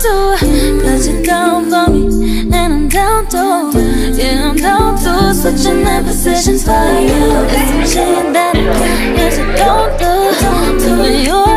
too. Cause you're down for me, and I'm down too. Yeah, I'm down too. Switching their positions for you. It's some shit that I usually don't do. Doing you